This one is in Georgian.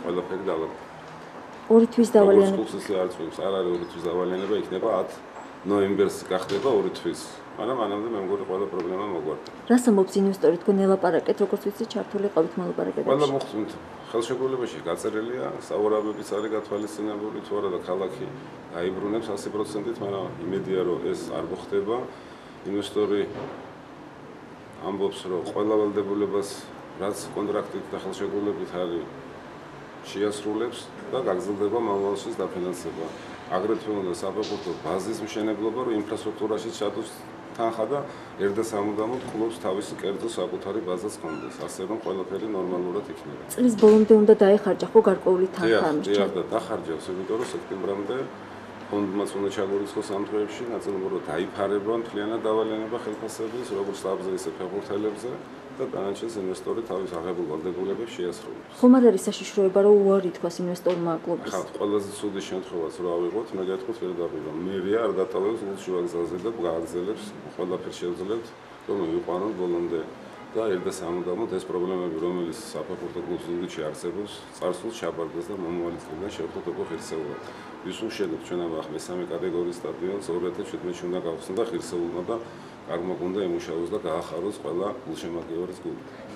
ყველაფერი დავალდა. ორი თვის დავალიანება. როგორც ხუთს არც ვიმს, არ არის ორი თვის დავალიანება, იქნება 10 ნოემბერს გახდება ორი თვის. მაგრამ მანამდე მე მგონი ყველა პრობლემა მოგვარდა. რას ამბობს ინვესტორი თქვენ ელაპარაკეთ, როგორც ვიცი, ჩართული ყავით მოლაპარაკებებში? ყველა მოხდით ხელშეკრულებაში გაწერილია, საუბრობებიც არის გათვალისწინებული თუ არა და ქალაქი აიბრუნებს 100%-ით, მაგრამ იმედია რომ ეს არ მოხდება. ინვესტორი ამბობს რომ ყველა ვალდებულებას რაც კონტრაქტით და ხელშეკრულებით არის შეასრულებს და გაგრძელდება მომავალშიც დაფინანსება. აგრეთვე უნდა საფეხბურთო ბაზის მშენებლობა, რომ ინფრასტრუქტურაში ჩადოს თანხა და ერთა სამუდამოდ კლუბს თავისი კერძო საკუთარი ბაზაც ჰქონდეს, ასე რომ ყველაფერი ნორმალურად იქნება. წლის ბოლომდე უნდა დაეხარჯა ხო გარკვეული თანხა ამის ჩა. და დახარჯავს, იმიტომ რომ სექტემბრამდე ფონდმაც უნდა ჩაგურიცხოს ამ დღეებში, ნაწილობრივად დაიფარება მთლიანად დავალიანება ხელფასების, როგორც სტაბზე, ისე ფეხბურთელებზე და დანარჩენს ინვესტორი თავის აღებულ ვალდებულებებს შეასრულებს. ხომ არ არის საშიშროება, რომ უარი თქვას ინვესტორმა კლუბის? ხა, ყველაზე ცუდი შემთხვევაც რა ავიღოთ, მე გეტყვით პირდაპირ, რომ მერია არ დატოვებს გულში ვაგზალზე და გააგრძელებს ყველაფერს შევძლებთ, რომ მივიყვანოთ ბოლომდე. და ერთა სამუდამოდ ეს პრობლემები, რომელიც საფეხბურთო კლუბს ზუგდიდში არსებობს, წარსულს ჩაბარდეს და მომავალი წლიდან შევხვდეთ უკვე ღირსეულად. ვის უშენებთ ჩვენ ამ მესამე კატეგორიის სტადიონს 2017-ში უნდა გავხსნა და ღირსეულმა და კარგმა გუნდა იმუშაოს და გაახაროს ყველა გულშემატკივრის გუნდი.